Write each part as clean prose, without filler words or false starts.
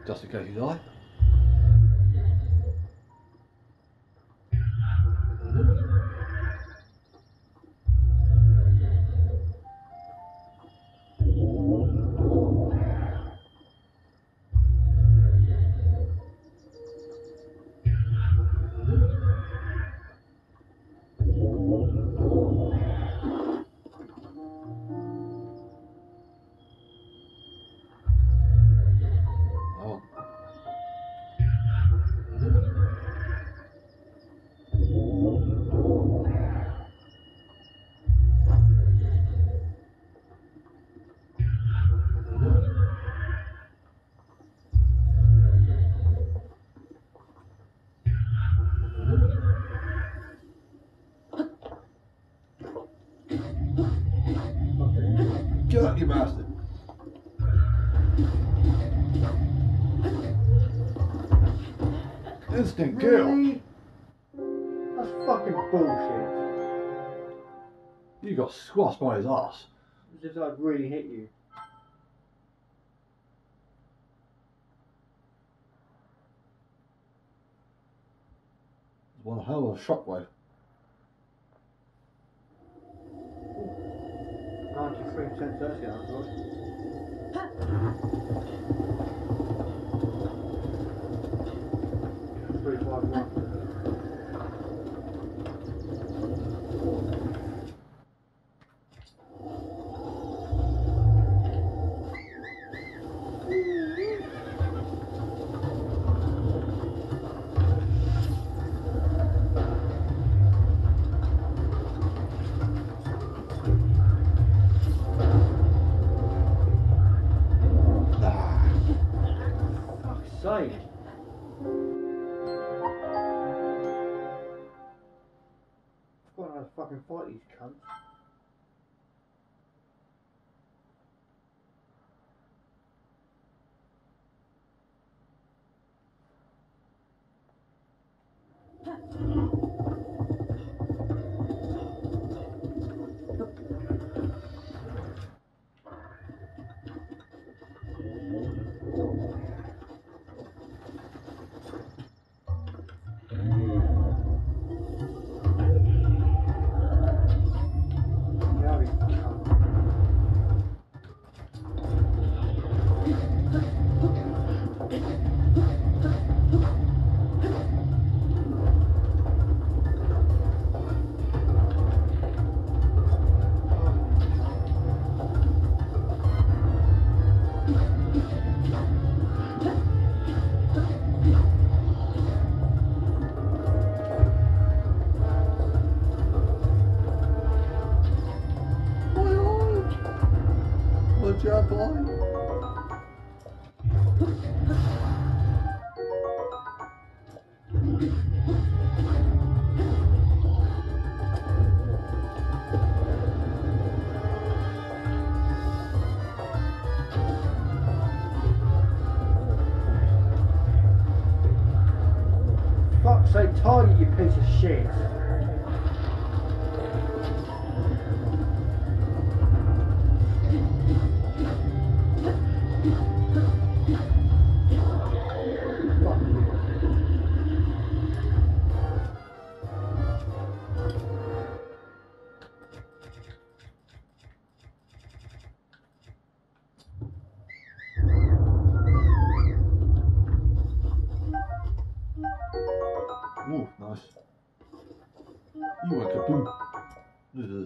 Just in case you die. Get up, you bastard! Instant kill! Really? That's fucking bullshit. You got squashed by his ass. As if I'd really hit you. What a hell of a shockwave. 93% Thursday, I thought. Three, five, one. Sake. I've got to fucking fight these cunts. Good job, boy. Fuck's sake, target, you piece of shit. Ooh, nice. You went kaboom. Ugh.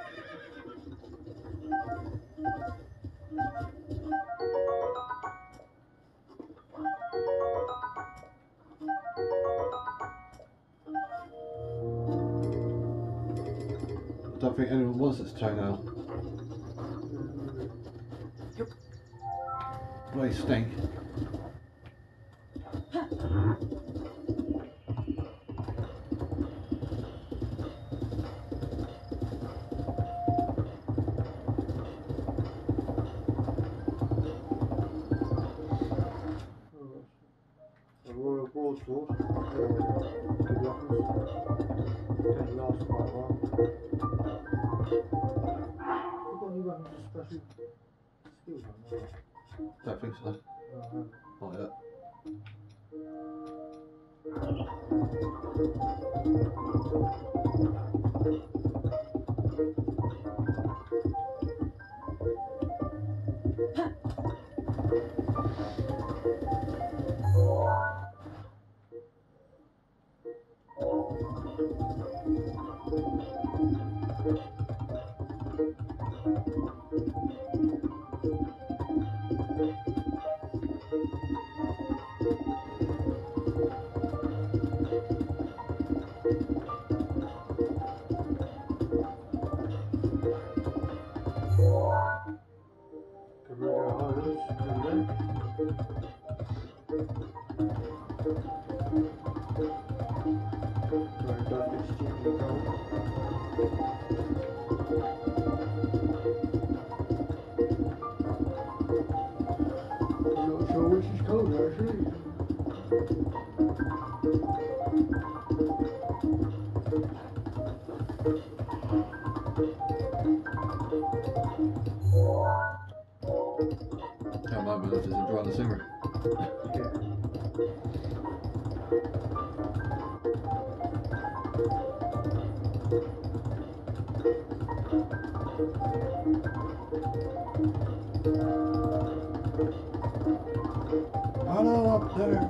I don't think anyone wants this toenail. Yep. They stink. Royal broadsword. Good weapons. Didn't last quite a while. I've got any weapons with special skills on there. Don't think so. No, I haven't. Not yet. Where it does get stupid cold. I'm not sure which is colder actually. At the moment, I'm just enjoying the scenery. Yeah. Hello up there.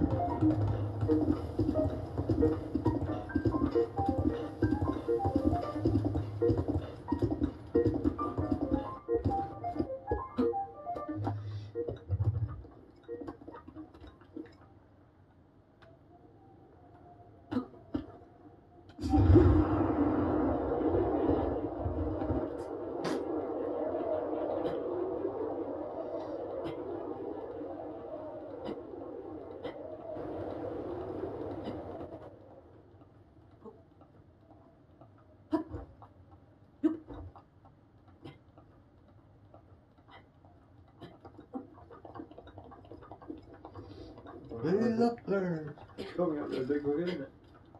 He's up there. It's coming up there big quick, isn't it?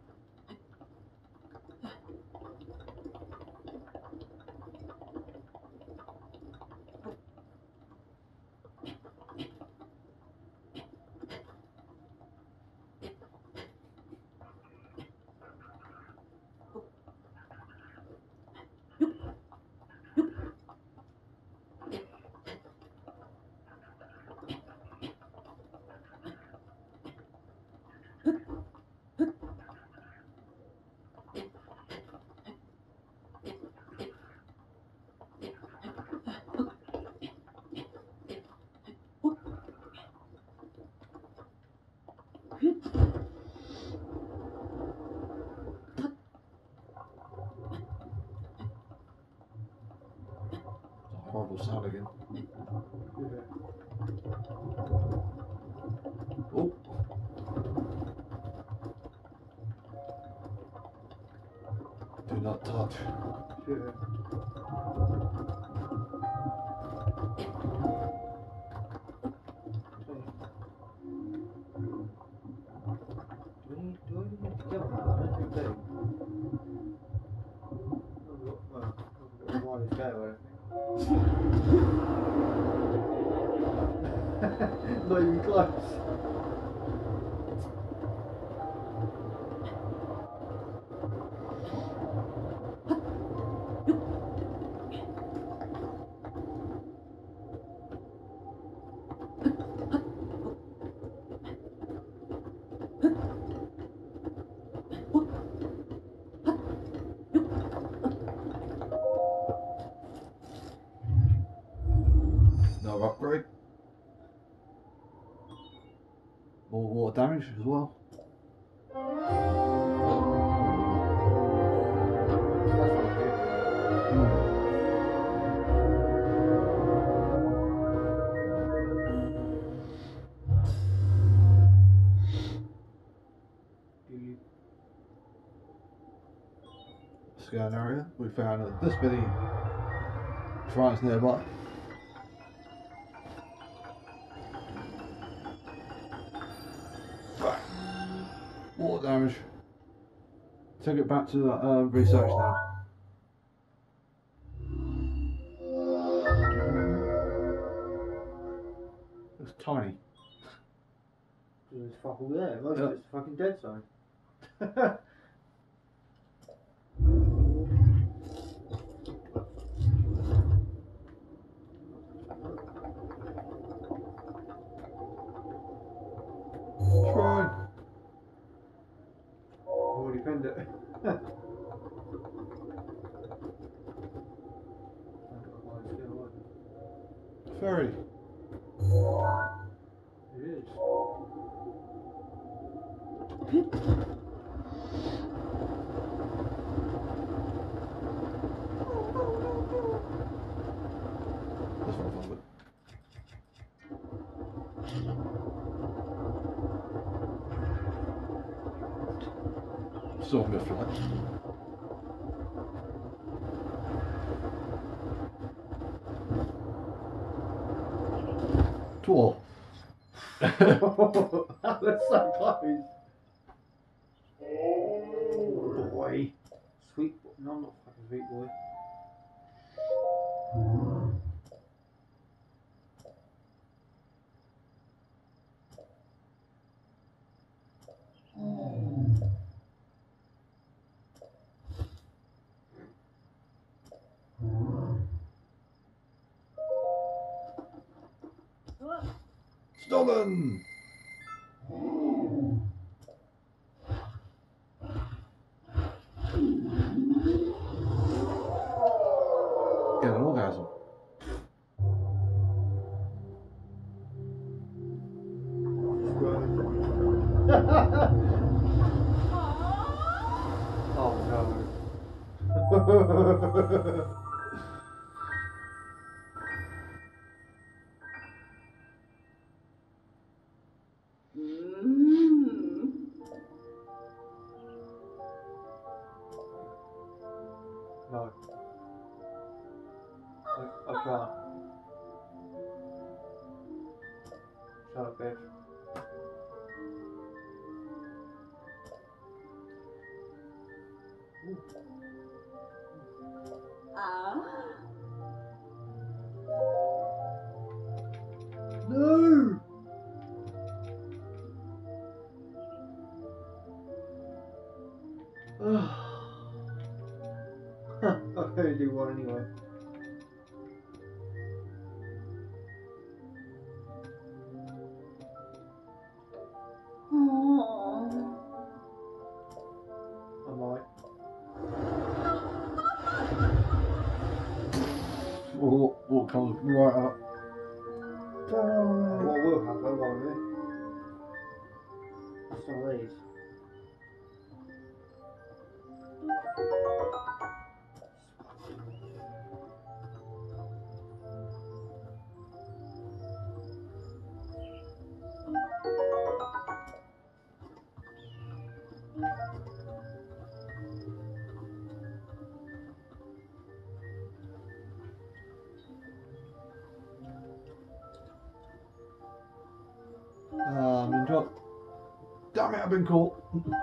Horrible sound again. Yeah. Oh. Do not touch. Yeah. Do I need to kill him? I don't think so. Well, I've got a wireless go, I think. Not even close. No upgrade. More water damage as well. That's not good. Do you? Scan area. We found this many shrines nearby. Water damage. Take it back to the research now. It's tiny. There's fuck all there. Most Yeah. of it's fucking dead zone. Shrine. Already pinned it. Ferry. It is. That's not fun, but. Still a bit flat. Twirl. That was so close. Boy. Sweet boy. No, I'm not fucking sweet boy. Stolen! Get an orgasm. Oh no. No. I can't. Shut up, bitch. No! I'll only do one anyway. I might. What comes right up? What will happen, won't it? Some of these. I'm in trouble. Damn it, I've been caught.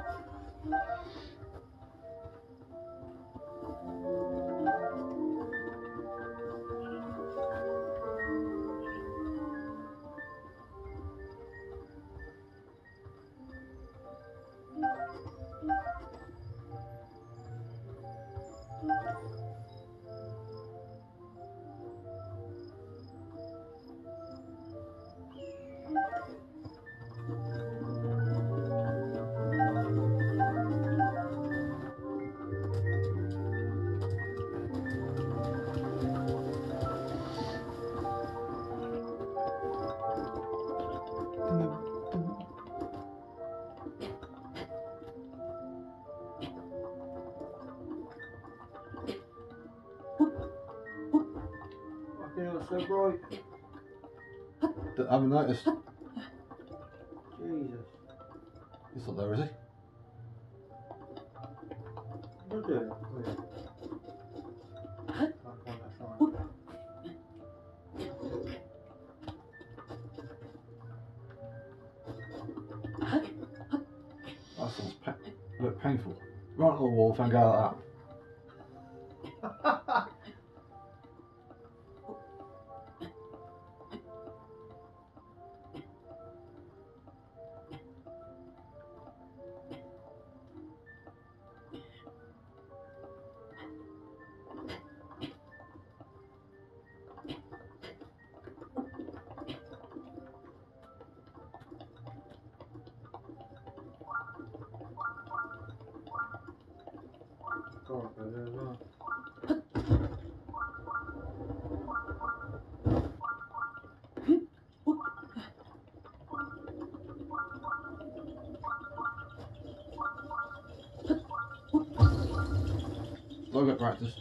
Fucking hell, it's so bright. I haven't noticed. Jesus. He's not there, is he? What do? Wait. Can't find that sign. That sounds a bit painful. Right on the wall, and go like that. Can't go there as well. I'll get practice.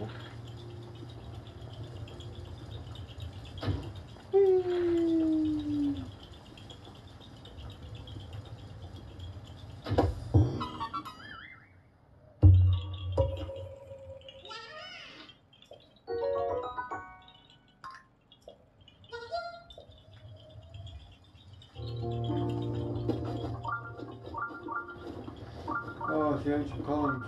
possible. Oh, it's the ancient columns.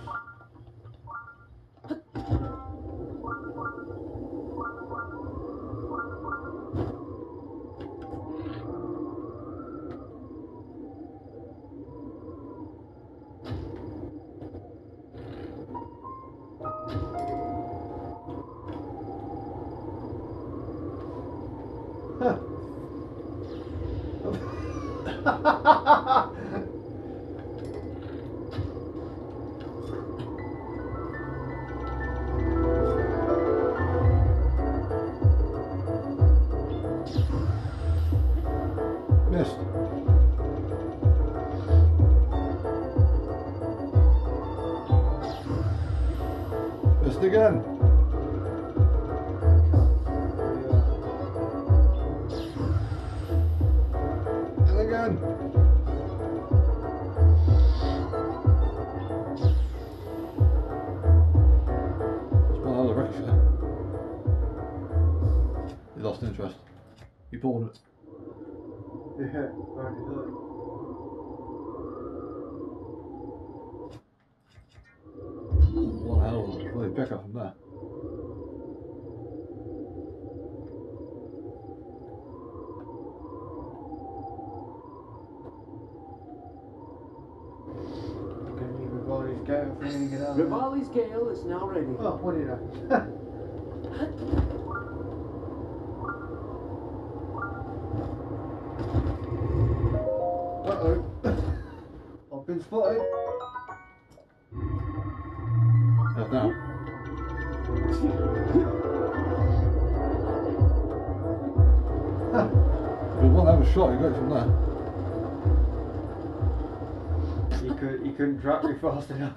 Missed. Missed again. And again. It's one out of the ricochet. He lost interest. He pulled it. Yeah, already done. One hell of a bloody pickup from there. Can you Rivali's gale for me to get out? Rivali's gale is now ready. Oh, what did I? Uh-oh. I've been spotted. Left now. If it wasn't have a shot, you got it from there. He couldn't track me fast enough.